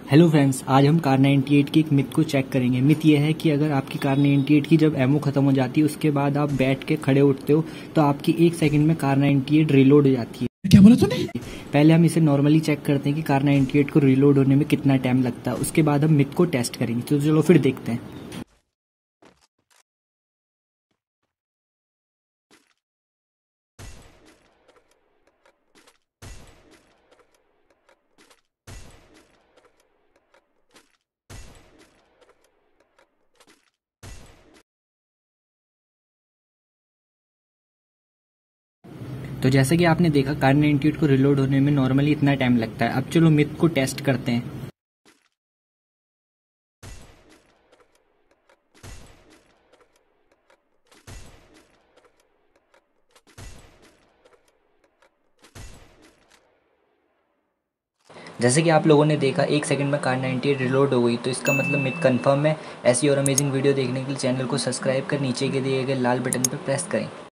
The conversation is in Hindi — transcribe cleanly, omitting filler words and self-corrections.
हेलो फ्रेंड्स, आज हम कार 98 की एक मिथ को चेक करेंगे। मिथ ये है कि अगर आपकी कार 98 की जब एमओ खत्म हो जाती है उसके बाद आप बैठ के खड़े उठते हो तो आपकी 1 सेकंड में कार 98 रिलोड हो जाती है। क्या बोला तूने? पहले हम इसे नॉर्मली चेक करते हैं कि कार 98 को रिलोड होने में कितना टाइम लगता है, उसके बाद हम मिथ को टेस्ट करेंगे। तो चलो फिर देखते हैं। तो जैसे कि आपने देखा कार 98 को रिलोड होने में नॉर्मली इतना टाइम लगता है। अब चलो मिथ को टेस्ट करते हैं। जैसे कि आप लोगों ने देखा 1 सेकंड में कार 98 रिलोड हो गई, तो इसका मतलब मिथ कंफर्म है। ऐसी और अमेजिंग वीडियो देखने के लिए चैनल को सब्सक्राइब कर नीचे के दिए गए लाल बटन पर प्रेस करें।